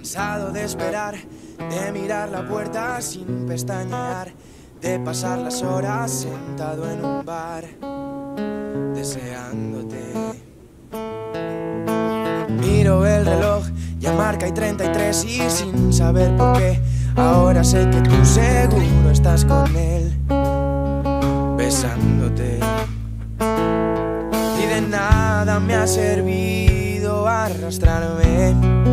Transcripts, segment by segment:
cansado de esperar, de mirar la puerta sin pestañear, de pasar las horas sentado en un bar, deseándote. Miro el reloj, ya marca y 33 y sin saber por qué, ahora sé que tú seguro estás con él, besándote. Y de nada me ha servido arrastrarme,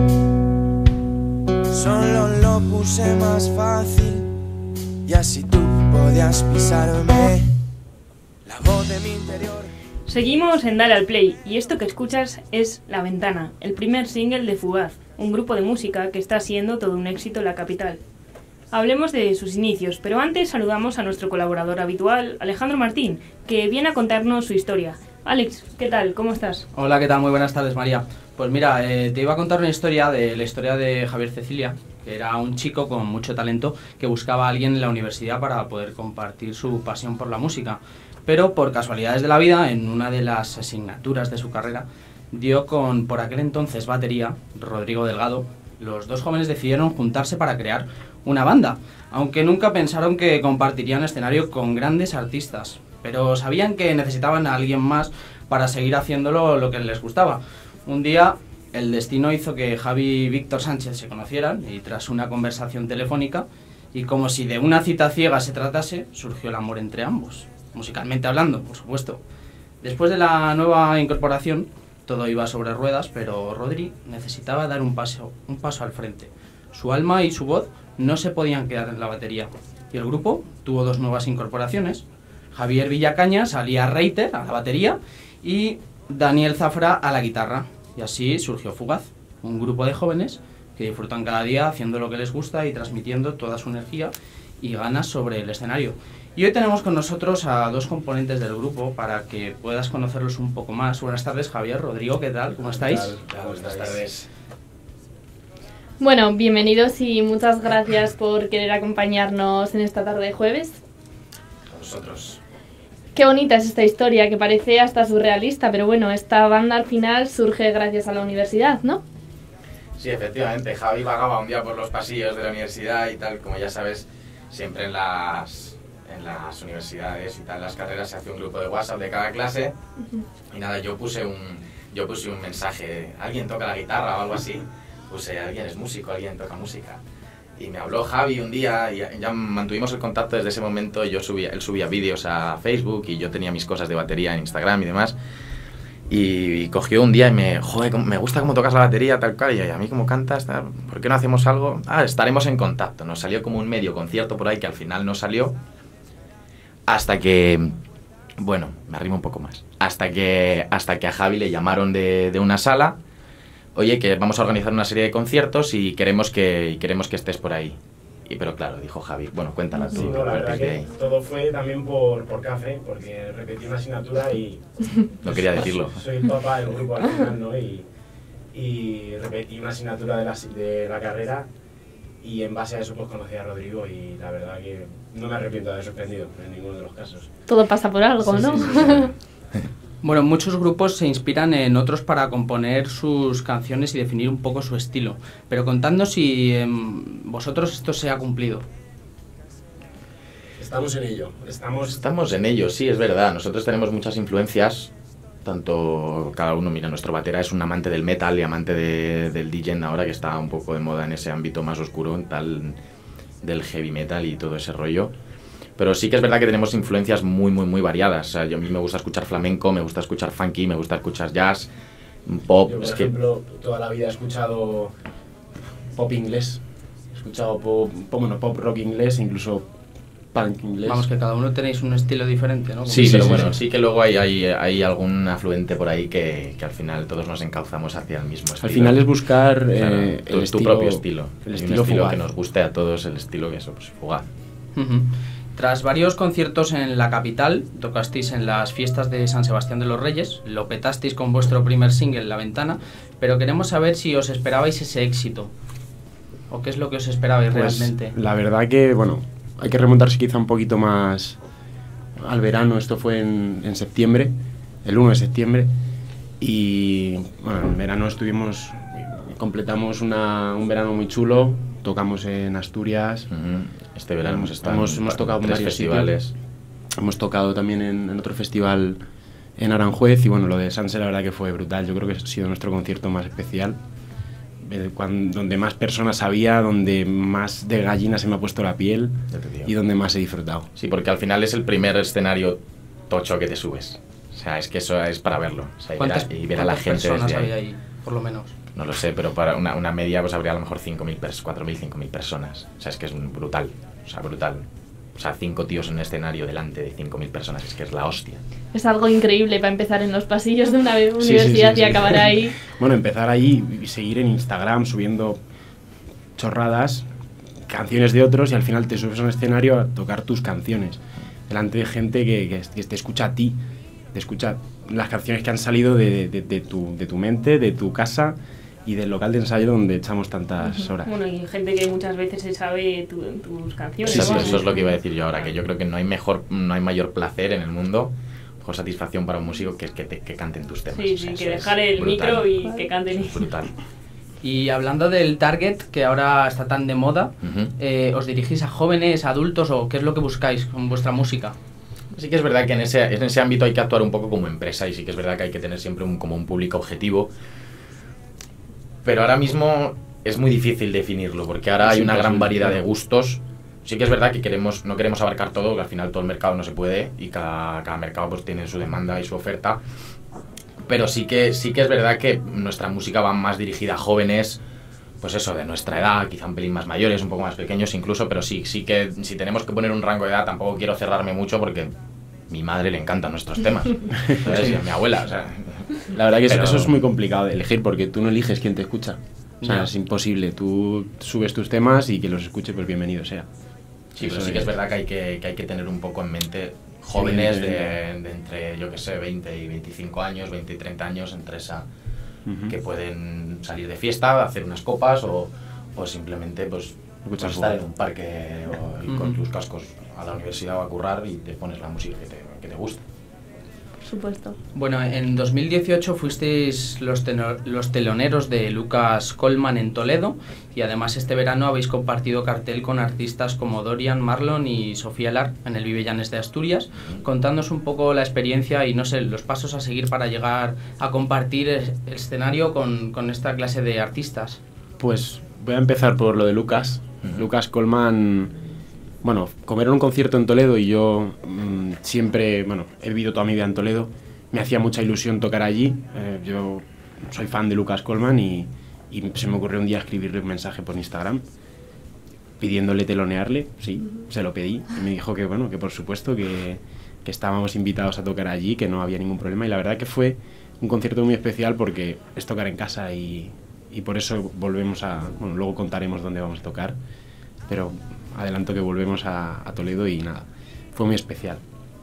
solo lo puse más fácil y así tú podías pisarme. La voz de mi interior. Seguimos en Dale al Play y esto que escuchas es La Ventana, el primer single de Fugaz, un grupo de música que está siendo todo un éxito en la capital. Hablemos de sus inicios, pero antes saludamos a nuestro colaborador habitual, Alejandro Martín, que viene a contarnos su historia. Alex, ¿qué tal? ¿Cómo estás? Hola, ¿qué tal? Muy buenas tardes, María. Pues mira, te iba a contar una historia de la historia de Javier Cecilia, que era un chico con mucho talento que buscaba a alguien en la universidad para poder compartir su pasión por la música. Pero por casualidades de la vida, en una de las asignaturas de su carrera, dio con, por aquel entonces, batería, Rodrigo Delgado. Los dos jóvenes decidieron juntarse para crear una banda, aunque nunca pensaron que compartirían escenario con grandes artistas. Pero sabían que necesitaban a alguien más para seguir haciéndolo lo que les gustaba. Un día, el destino hizo que Javi y Víctor Sánchez se conocieran y tras una conversación telefónica, y como si de una cita ciega se tratase, surgió el amor entre ambos. Musicalmente hablando, por supuesto. Después de la nueva incorporación, todo iba sobre ruedas, pero Rodri necesitaba dar un paso al frente. Su alma y su voz no se podían quedar en la batería. Y el grupo tuvo dos nuevas incorporaciones. Javier Villacaña salía Reiter a la batería y Daniel Zafra a la guitarra. Y así surgió Fugaz, un grupo de jóvenes que disfrutan cada día haciendo lo que les gusta y transmitiendo toda su energía y ganas sobre el escenario. Y hoy tenemos con nosotros a dos componentes del grupo para que puedas conocerlos un poco más. Buenas tardes, Javier, Rodrigo, ¿qué tal? ¿Cómo estáis? Buenas tardes. Bueno, bienvenidos y muchas gracias por querer acompañarnos en esta tarde de jueves. A vosotros. Qué bonita es esta historia, que parece hasta surrealista, pero bueno, esta banda al final surge gracias a la universidad, ¿no? Sí, efectivamente, Javi vagaba un día por los pasillos de la universidad y tal, como ya sabes, siempre en las universidades y tal, las carreras se hace un grupo de WhatsApp de cada clase. Y nada, yo puse un mensaje, alguien toca la guitarra o algo así, puse alguien es músico, alguien toca música. Y me habló Javi un día y ya mantuvimos el contacto desde ese momento. Él subía vídeos a Facebook y yo tenía mis cosas de batería en Instagram y demás. Y cogió un día y me gusta cómo tocas la batería, tal cual, y a mí cómo cantas, tal, ¿por qué no hacemos algo? Estaremos en contacto. Nos salió como un medio concierto por ahí que al final no salió. Hasta que, bueno, me arrimo un poco más. Hasta que a Javi le llamaron de una sala. Oye, que vamos a organizar una serie de conciertos y queremos que estés por ahí. Pero claro, dijo Javi, bueno, cuéntala tú. Sí, no, la verdad que todo fue también por café, porque repetí una asignatura y... No quería decirlo. Soy el papá del grupo al final, ¿no? Y repetí una asignatura de la carrera y en base a eso pues conocí a Rodrigo y la verdad que no me arrepiento de haber suspendido en ninguno de los casos. Todo pasa por algo, Sí, ¿no? Sí. Bueno, muchos grupos se inspiran en otros para componer sus canciones y definir un poco su estilo. Pero contadnos si vosotros esto se ha cumplido. Estamos en ello. Estamos en ello, sí, es verdad. Nosotros tenemos muchas influencias. Tanto cada uno, mira, nuestro batera es un amante del metal y amante del DJ ahora, que está un poco de moda en ese ámbito más oscuro, tal, del heavy metal y todo ese rollo. Pero sí que es verdad que tenemos influencias muy variadas. O sea, a mí me gusta escuchar flamenco, me gusta escuchar funky, me gusta escuchar jazz, pop. Yo, por ejemplo, toda la vida he escuchado pop inglés. He escuchado pop rock inglés, incluso punk inglés. Vamos, que cada uno tenéis un estilo diferente, ¿no? Sí, pero bueno, sí que luego hay algún afluente por ahí que al final todos nos encauzamos hacia el mismo estilo. Al final es buscar tu propio estilo. El estilo Fugaz. que nos guste a todos, el estilo que eso, pues Fugaz. Tras varios conciertos en la capital, tocasteis en las fiestas de San Sebastián de los Reyes, lo petasteis con vuestro primer single, La Ventana, pero queremos saber si os esperabais ese éxito, o qué es lo que os esperabais realmente. La verdad que, bueno, hay que remontarse quizá un poquito más al verano. Esto fue en septiembre, el 1 de septiembre, y bueno, en verano estuvimos completamos un verano muy chulo, tocamos en Asturias. Este verano hemos estado hemos tocado en 3 varios festivales. sitios. Hemos tocado también en otro festival en Aranjuez y bueno, lo de Sanse la verdad que fue brutal. Yo creo que ha sido nuestro concierto más especial, donde más personas había, donde más de gallina se me ha puesto la piel y donde más he disfrutado. Sí, porque al final es el primer escenario tocho que te subes. O sea, es que eso es para verlo. O sea, y ver a la gente personas desde había ahí, por lo menos? No lo sé, pero para una media pues habría a lo mejor 4.000, 5.000 personas. O sea, es que es brutal. O sea, brutal. O sea, 5 tíos en un escenario delante de 5.000 personas. Es que es la hostia. Es algo increíble para empezar en los pasillos de una universidad y acabar ahí. Bueno, empezar ahí y seguir en Instagram subiendo chorradas, canciones de otros y al final te subes a un escenario a tocar tus canciones. Delante de gente que te escucha a ti. Te escucha las canciones que han salido de tu mente, de tu casa y del local de ensayo donde echamos tantas horas. Bueno, y gente que muchas veces se sabe tus canciones. Sí, eso es lo que iba a decir yo ahora, que yo creo que no hay mayor placer en el mundo, mejor satisfacción para un músico que canten tus temas. Sí, o sea, que dejar el micro y que canten. Es brutal. Y hablando del target, que ahora está tan de moda, ¿os dirigís a jóvenes, adultos o qué es lo que buscáis con vuestra música? Sí que es verdad que en ese ámbito hay que actuar un poco como empresa y sí que es verdad que hay que tener siempre como un público objetivo. Pero ahora mismo es muy difícil definirlo porque ahora hay una gran variedad de gustos. Sí que es verdad que no queremos abarcar todo, que al final todo el mercado no se puede y cada mercado pues tiene su demanda y su oferta. Pero sí que es verdad que nuestra música va más dirigida a jóvenes, pues eso, de nuestra edad, quizá un pelín más mayores, un poco más pequeños incluso, pero sí que si tenemos que poner un rango de edad tampoco quiero cerrarme mucho porque a mi madre le encantan nuestros temas, ¿sabes? Y a mi abuela, o sea... La verdad que eso es muy complicado de elegir porque tú no eliges quién te escucha. O sea, Ya. es imposible. Tú subes tus temas y que los escuche, pues bienvenido sea. Sí, pero sí que es verdad que hay que tener un poco en mente jóvenes de entre, yo que sé, 20 y 25 años, 20 y 30 años, entre esa... que pueden salir de fiesta, hacer unas copas o simplemente pues estar en un parque o ir con tus cascos a la universidad o a currar y te pones la música que te gusta. Por supuesto. Bueno, en 2018 fuisteis los teloneros de Lucas Coleman en Toledo y además este verano habéis compartido cartel con artistas como Dorian, Marlon y Sofía Lar en el Vive Llanes de Asturias. Contadnos un poco la experiencia y no sé, los pasos a seguir para llegar a compartir el escenario con esta clase de artistas. Pues voy a empezar por lo de Lucas. Lucas Coleman, bueno, como era un concierto en Toledo y yo siempre, bueno, he vivido toda mi vida en Toledo, me hacía mucha ilusión tocar allí. Yo soy fan de Lucas Coleman y se me ocurrió un día escribirle un mensaje por Instagram pidiéndole telonearle, sí, se lo pedí y me dijo que bueno, que por supuesto que estábamos invitados a tocar allí, que no había ningún problema y la verdad que fue un concierto muy especial porque es tocar en casa y por eso volvemos bueno, luego contaremos dónde vamos a tocar, pero adelanto que volvemos a Toledo y nada, fue muy especial.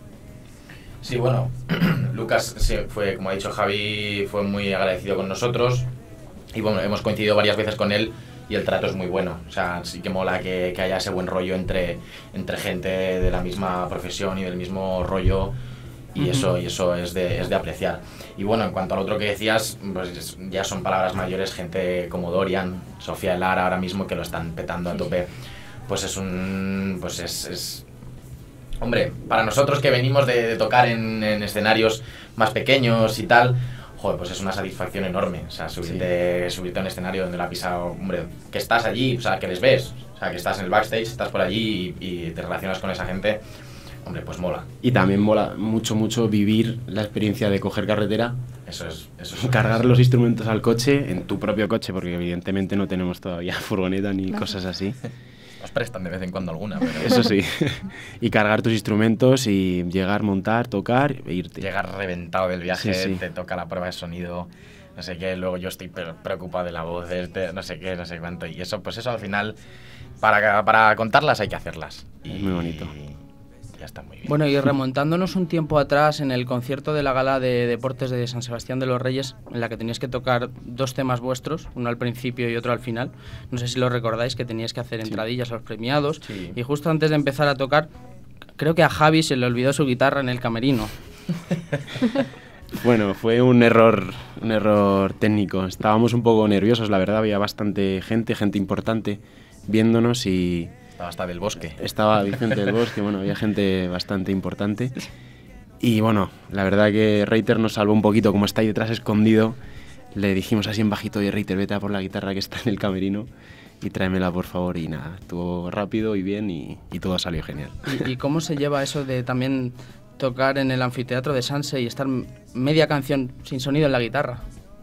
Sí, bueno, Lucas fue, como ha dicho Javi, fue muy agradecido con nosotros y bueno, hemos coincidido varias veces con él y el trato es muy bueno, o sea, sí que mola que haya ese buen rollo entre gente de la misma profesión y del mismo rollo y eso es de apreciar. Y bueno, en cuanto al otro que decías, pues ya son palabras mayores, gente como Dorian, Sofía Lara ahora mismo que lo están petando a tope, pues es hombre, para nosotros que venimos de tocar en escenarios más pequeños y tal, joder, pues es una satisfacción enorme, o sea, subirte a un escenario donde la ha pisado, hombre, que estás allí, o sea, que les ves, o sea, que estás en el backstage, estás por allí y te relacionas con esa gente, hombre, pues mola. Y también mola mucho vivir la experiencia de coger carretera, eso es cargar los instrumentos al coche, en tu propio coche, porque evidentemente no tenemos todavía furgoneta ni cosas así. Nos prestan de vez en cuando alguna, pero... Eso sí. Y cargar tus instrumentos y llegar, montar, tocar e irte. Llegar reventado del viaje, Sí. te toca la prueba de sonido, no sé qué, luego yo estoy preocupado de la voz, no sé qué, no sé cuánto. Y eso, pues eso al final, para contarlas hay que hacerlas. Y muy bonito. Ya está muy bien. Bueno, y remontándonos un tiempo atrás en el concierto de la Gala de Deportes de San Sebastián de los Reyes, en la que teníais que tocar 2 temas vuestros, uno al principio y otro al final, no sé si lo recordáis, que teníais que hacer entradillas a los premiados, y justo antes de empezar a tocar, creo que a Javi se le olvidó su guitarra en el camerino. Bueno, fue un error técnico. Estábamos un poco nerviosos, la verdad. Había bastante gente importante viéndonos y... Estaba hasta del Bosque. Estaba Vicente del Bosque, bueno, había gente bastante importante. Y bueno, la verdad que Reiter nos salvó un poquito, como está ahí detrás escondido. Le dijimos así en bajito, oye Reiter, vete a por la guitarra que está en el camerino y tráemela por favor. Y nada, estuvo rápido y bien y todo salió genial. ¿Y cómo se lleva eso de también tocar en el anfiteatro de Sanse y estar media canción sin sonido en la guitarra?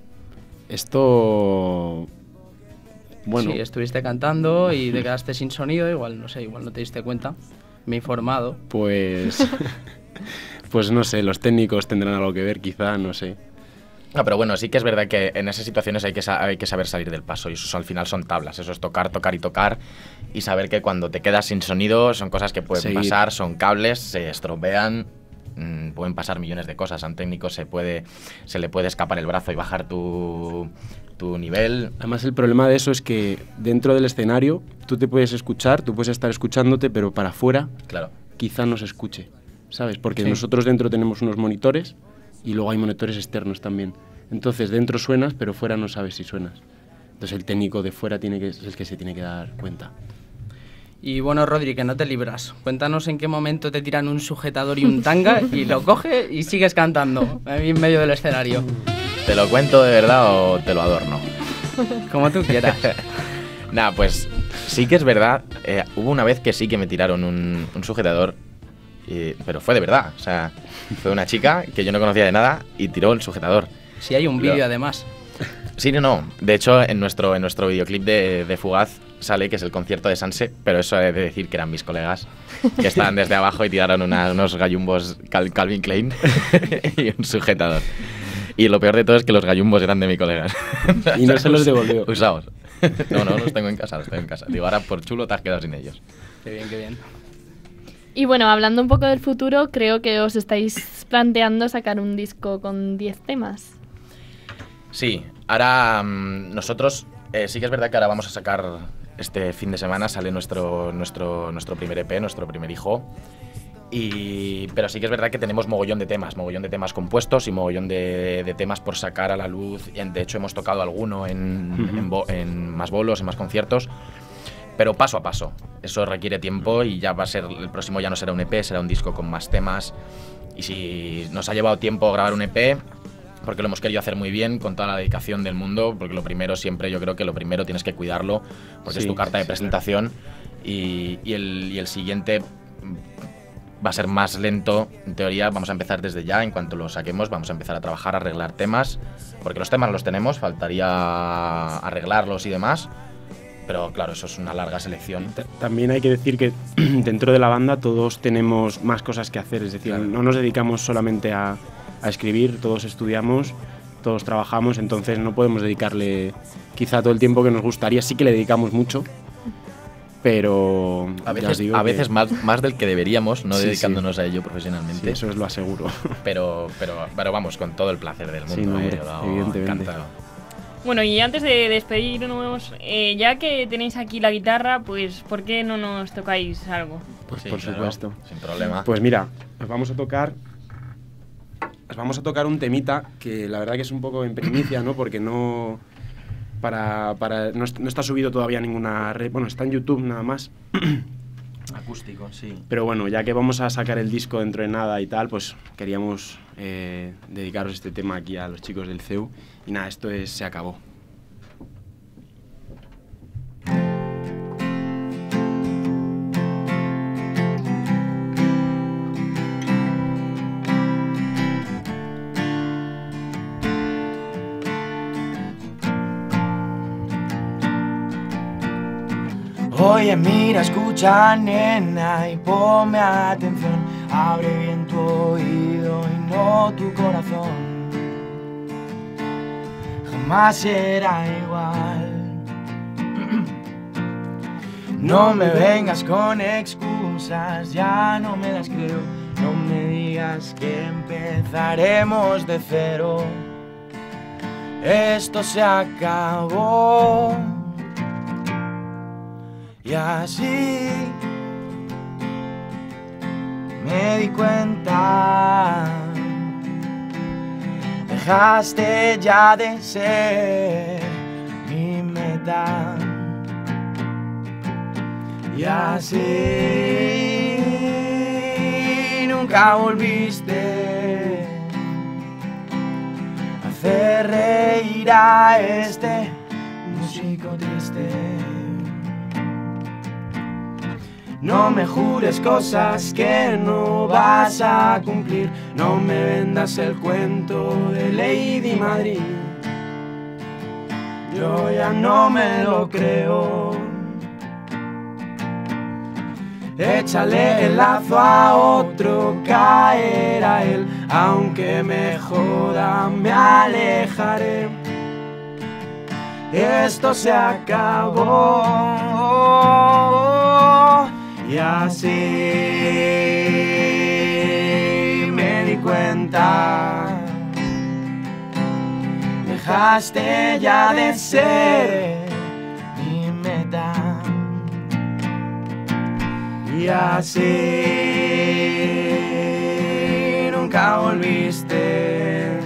Esto... Bueno... Sí, estuviste cantando y te quedaste sin sonido, igual, no sé, igual no te diste cuenta. Me he informado. Pues... pues no sé, los técnicos tendrán algo que ver, quizá, no sé. No, pero bueno, sí que es verdad que en esas situaciones hay que saber salir del paso y eso al final son tablas, eso es tocar, tocar y tocar y saber que cuando te quedas sin sonido son cosas que pueden pasar, son cables, se estropean, pueden pasar millones de cosas, a un técnico se le puede escapar el brazo y bajar tu nivel. Además el problema de eso es que dentro del escenario tú te puedes escuchar, tú puedes estar escuchándote, pero para afuera claro, quizá no se escuche, ¿sabes? Porque nosotros dentro tenemos unos monitores y luego hay monitores externos también. Entonces dentro suenas, pero fuera no sabes si suenas. Entonces el técnico de fuera es el que se tiene que dar cuenta. Y bueno, Rodri, que no te libras. Cuéntanos en qué momento te tiran un sujetador y un tanga y lo coge y sigues cantando ahí en medio del escenario. ¿Te lo cuento de verdad o te lo adorno? Como tú quieras. Nada, pues sí que es verdad. Hubo una vez que sí que me tiraron un sujetador, pero fue de verdad. O sea, fue una chica que yo no conocía de nada y tiró el sujetador. Sí, hay un vídeo además. Sí, no. De hecho, en nuestro videoclip de Fugaz sale que es el concierto de Sanse, pero eso he de decir que eran mis colegas que estaban desde abajo y tiraron unos gallumbos Calvin Klein y un sujetador. Y lo peor de todo es que los gallumbos eran de mis colegas. Y no se los devolvió. Usados. No, los tengo en casa, Digo, ahora por chulo te has quedado sin ellos. Qué bien, qué bien. Y bueno, hablando un poco del futuro, creo que os estáis planteando sacar un disco con 10 temas. Sí, ahora nosotros sí que es verdad que ahora vamos a sacar, este fin de semana sale nuestro primer EP, nuestro primer hijo. Pero sí que es verdad que tenemos mogollón de temas compuestos y mogollón de temas por sacar a la luz. De hecho hemos tocado alguno en más bolos, en más conciertos. Pero paso a paso, eso requiere tiempo y ya va a ser, el próximo ya no será un EP, será un disco con más temas. Y si nos ha llevado tiempo grabar un EP, porque lo hemos querido hacer muy bien, con toda la dedicación del mundo, porque lo primero siempre, yo creo que lo primero tienes que cuidarlo, porque es tu carta de presentación, y el siguiente va a ser más lento, en teoría vamos a empezar desde ya, en cuanto lo saquemos vamos a empezar a trabajar, a arreglar temas, porque los temas los tenemos, faltaría arreglarlos y demás. Pero claro, eso es una larga selección. También hay que decir que dentro de la banda todos tenemos más cosas que hacer, es decir, claro, no nos dedicamos solamente a escribir, todos estudiamos, todos trabajamos, entonces no podemos dedicarle quizá todo el tiempo que nos gustaría, sí que le dedicamos mucho, pero a veces más del que deberíamos, no dedicándonos a ello profesionalmente. Sí, eso os lo aseguro. Pero vamos, con todo el placer del mundo. Sí, no, hombre, evidentemente. Encantado. Bueno, y antes de despedirnos, ya que tenéis aquí la guitarra, pues ¿por qué no nos tocáis algo? Pues sí, por claro, supuesto. Sin problema. Pues mira, os vamos a tocar un temita que la verdad que es un poco en primicia, ¿no? Porque no está subido todavía ninguna red, bueno, está en YouTube nada más. Acústico, sí. Pero bueno, ya que vamos a sacar el disco dentro de nada y tal, pues queríamos dedicaros este tema aquí a los chicos del CEU. Y nada, esto es Se Acabó. Oye, mira, escucha, nena, y ponme atención. Abre bien tu oído y no tu corazón. Jamás será igual. No me vengas con excusas, ya no me las creo. No me digas que empezaremos de cero. Esto se acabó. Y así me di cuenta Dejaste ya de ser mi meta. Y así nunca volviste a hacer reír a este músico triste. No me jures cosas que no vas a cumplir. No me vendas el cuento de Lady Madrid. Yo ya no me lo creo. Échale el lazo a otro, caerá él. Aunque me joda, me alejaré. Esto se acabó. Y así me di cuenta. Dejaste ya de ser mi meta. Y así nunca volviste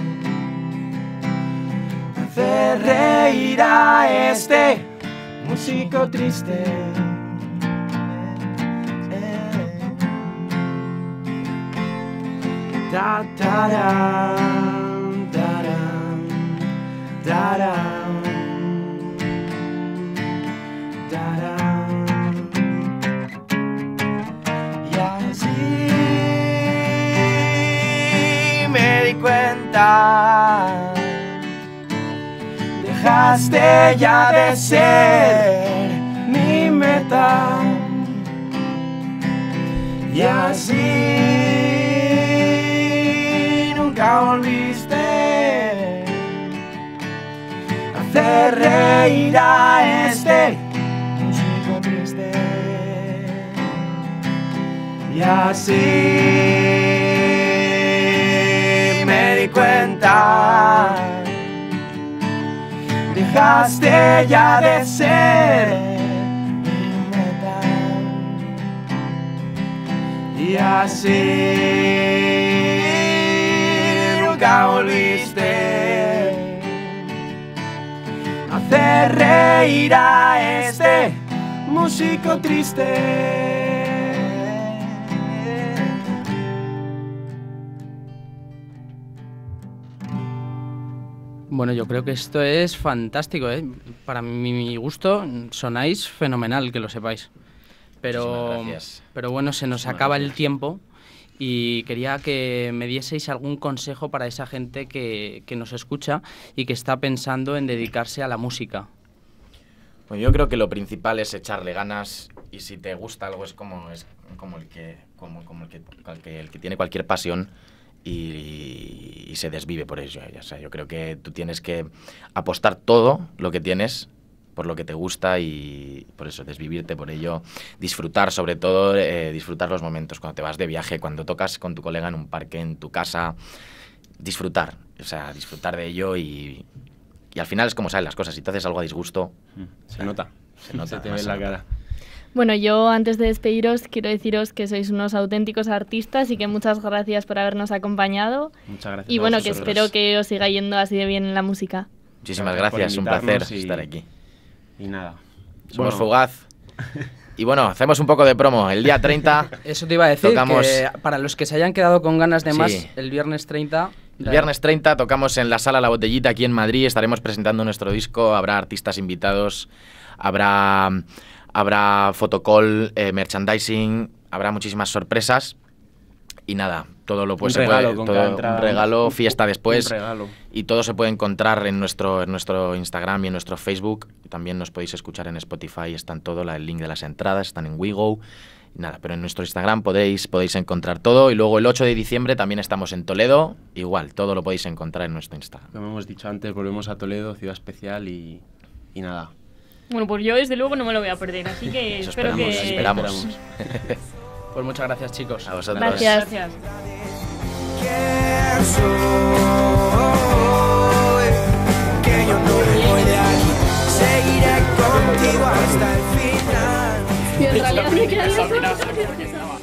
a hacer reír a este músico triste. Da, da, da, da, da, da, da, da. Y así me di cuenta. Dejaste ya de ser mi meta. Y así nunca volviste a hacer reír a este músico triste. Y así me di cuenta. Dejaste ya de ser mi meta. Y así nunca volviste a hacer reír a este músico triste. Bueno, yo creo que esto es fantástico, ¿eh? Para mi gusto sonáis fenomenal, que lo sepáis. Pero bueno, se nos acaba el tiempo. Y quería que me dieseis algún consejo para esa gente que nos escucha y que está pensando en dedicarse a la música. Pues yo creo que lo principal es echarle ganas, y si te gusta algo es como el que tiene cualquier pasión y se desvive por ello. O sea, yo creo que tú tienes que apostar todo lo que tienes por lo que te gusta y por eso desvivirte por ello, disfrutar sobre todo, disfrutar los momentos cuando te vas de viaje, cuando tocas con tu colega en un parque, en tu casa, disfrutar, o sea, disfrutar de ello y al final es como salen las cosas, si te haces algo a disgusto, se nota, se te ve en la cara. Bueno, yo antes de despediros quiero deciros que sois unos auténticos artistas y que muchas gracias por habernos acompañado. Muchas gracias. Y bueno, que espero que os siga yendo así de bien en la música. Muchísimas gracias, un placer estar aquí. Y nada. Somos Fugaz. Y bueno, hacemos un poco de promo. El día 30... Eso te iba a decir, tocamos... que para los que se hayan quedado con ganas de más, el viernes 30... El viernes 30 tocamos en la Sala La Botellita aquí en Madrid. Estaremos presentando nuestro disco. Habrá artistas invitados. Habrá fotocall, merchandising. Habrá muchísimas sorpresas. Y nada, todo lo puede, un regalo, fiesta después. Y todo se puede encontrar en nuestro Instagram y en nuestro Facebook. También nos podéis escuchar en Spotify, están todo, el link de las entradas, están en WeGo. Nada, pero en nuestro Instagram podéis encontrar todo. Y luego el 8 de diciembre también estamos en Toledo. Igual, todo lo podéis encontrar en nuestro Instagram. Como hemos dicho antes, volvemos a Toledo, ciudad especial y nada. Bueno, pues yo desde luego no me lo voy a perder, así que espero que... Esperamos. Pues muchas gracias, chicos. A vosotros. Gracias. Que yo no me voy de aquí, seguiré contigo hasta el final. Y en realidad me quedan los ojos.